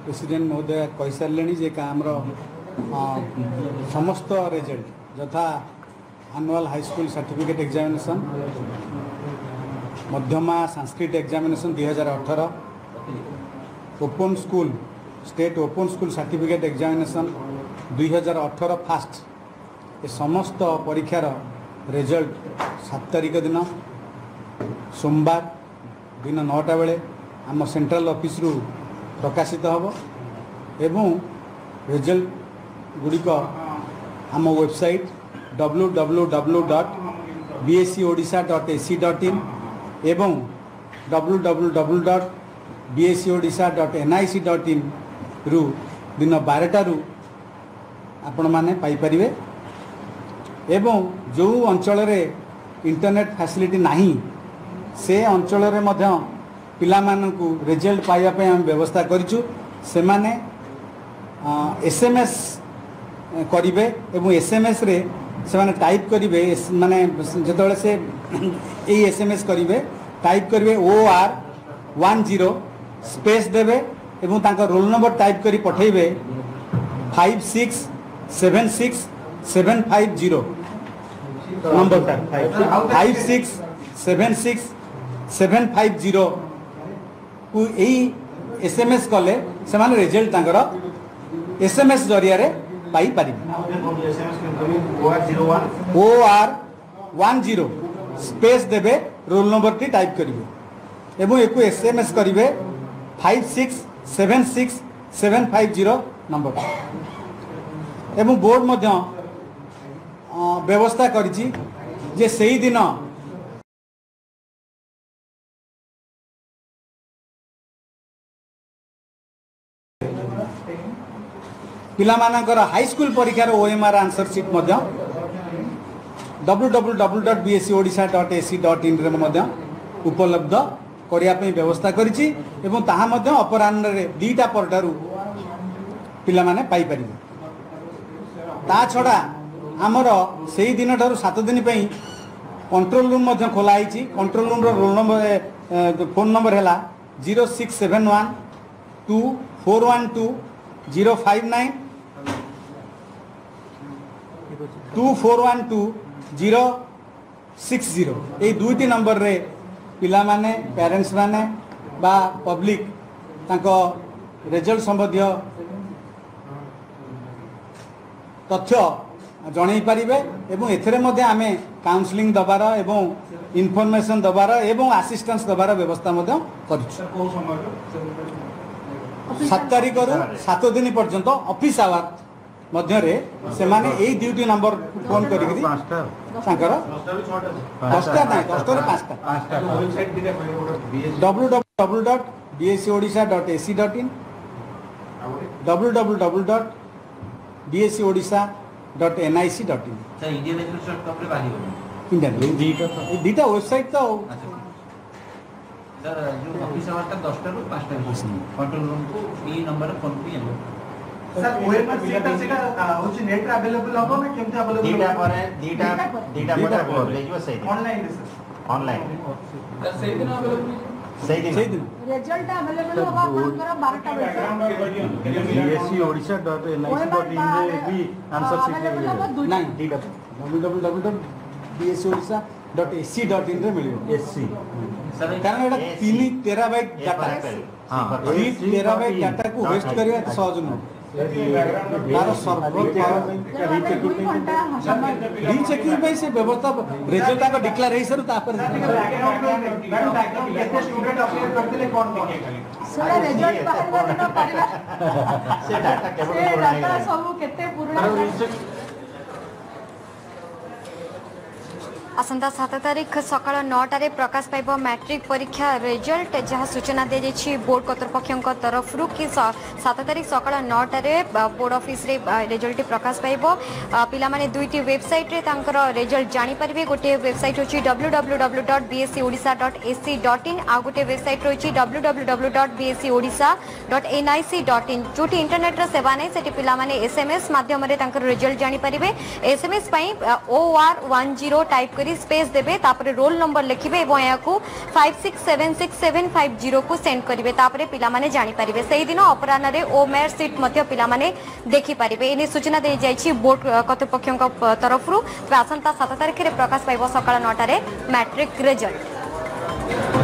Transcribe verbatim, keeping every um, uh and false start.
President महोदय कही सारे जे आमर समस्त रिजल्ट यथा annual high school certificate examination Madhyama Sanskrit examination दुई हजार अठर open school state open school certificate examination दुई हजार अठर फास्ट ये समस्त परीक्षार रिजल्ट सात तारिख दिन सोमवार दिन नौटा बेले आम सेंट्रल ऑफिस रु प्रकाशित होब एवं रिजल्ट गुड़िक आम website W W W dot B S C Odisha dot A C dot in एवं W W W dot B S C Odisha dot N I C dot in रु दिन बारटारू आपण माने पाई परिवे एवं जो अंचल रे इंटरनेट फैसिलिटी नहीं से अंचल रे मध्य पिला मानकु रिजल्ट पाइबा पे हम व्यवस्था करिछु से माने एसएमएस करिवे एवं एसएमएस रे से माने टाइप करिवे माने जतबेले से ए एसएमएस करिवे टाइप करिवे O R one zero space देवे एवं तांका रोल नंबर टाइप करी पठेबे five six seven six seven five zero number five six seven six seven five zero को यही एसएमएस कले से माने रिजल्ट तांकर एसएमएस जरिया रे पाई पारि O R one zero space देवे रोल नंबर टी टाइप करिवे एवं एको एसएमएस करिवे five six seven six seven five zero number एवं बोर्ड मध्य व्यवस्था करिछि जे सेही दिन पिला मानकर हाई स्कूल परीक्षार ओएमआर आंसर सीट मध्य W W W dot B S C Odisha dot A C dot in रे मध्य उपलब्ध करिया पे व्यवस्था करिछि एवं ताहा मध्य अपराह्न रे दीटा परटारू पिला माने पाई परिबे ता छडा आमर सेही दिन ठारू सात दिन पे कंट्रोल रूम मध्य खोला आइछि कंट्रोल रूम रो रोल नंबर फोन नंबर हैला zero six seven one two four one two zero five nine two four one two zero six zero ये दुईटी नंबर रे पिला माने पेरेंट्स माने बा पब्लिक तांको रिजल्ट संबंधी तथ्य जणै पारिबे एवं एथरे मध्ये आमे काउंसलिंग दबार एवं इनफॉरमेशन दबार एवं असिस्टेंस दबार व्यवस्था मध्ये करिछु सात तारिख रु सात दिन पर्यंत ऑफिस आवर मध्य रे से माने एई ड्यूटी नंबर फोन करिकि तांकर दसटा नाही दसटा रे पाँचटा W W W dot B S C Odisha dot A C dot in W W W dot B S C Odisha dot N I C dot in Indian national cup रे बारी हो इंडियन दीटा वेबसाइट तो सर जो office hour तक दस टा रु पाँच टा कंट्रोल रूम को ई नंबर फोन पे आलो सर ओएमआर सीट सेटा होची नेट अवेलेबल हो ना केमते अवेलेबल दीटा पर दीटा दीटा पर लेजो सही ऑनलाइन सर ऑनलाइन सर सही दिन अवेलेबल सही दिन सही दिन रिजल्ट अवेलेबल होगा आपनकर बारह बजे BSC Odisha dot N I C dot in रे भी आंसर सीट नहीं दीटा W W W dot B S C Odisha dot A C dot in रे मिलियो एससी कारण एटा तीन टेराबाइट डाटा हां तीन टेराबाइट डाटा को वेस्ट करिया सहज न तार सर्वर रीचेकिंग पे से व्यवस्था रिजल्ट का डिक्लेरेशन तापर केते स्टूडेंट अप्लाई करथिले कोन सर रिजल्ट बाहर दिन परिला से डाटा केवल से डाटा सब केते पुराना आसंता सात तारीख सकाळ नौटारे प्रकाश पाइब मैट्रिक परीक्षा रिजल्ट जहाँ सूचना दी जाइए बोर्ड कर्तृपक्ष तरफ कि सात तारीख सकाळ नौटारे बोर्ड ऑफिस रे रिजल्ट प्रकाश पाइब पिला माने दुईटी वेबसाइट रे तांकर रिजल्ट जानि परिबे गोटे वेबसाइट होची W W W dot B S C Odisha dot A C dot in आ गोटे वेबसाइट रही W W W dot B S C Odisha dot N I C dot in जोटी इंटरनेट रो सेवा नै सेठी पिला माने एसएमएस माध्यम रे तांकर रिजल्ट जानि परिबे एसएमएस पई O R one zero type करी स्पेस देबे तापरे रोल नंबर लिखिबे एवं याकू five six seven six seven five zero को सेंड करिवे तापरे पिला माने जानि परिबे सेही दिन अपराह्न रे ओमेर सीट मध्य पिला माने देखि परिबे एने सूचना दे जाइछि बोर्ड कर्तृपक्षक तरफरु आसंता सात तारिख रे प्रकाश पाइबो सकाळ नौ टा रे मैट्रिक रिजल्ट।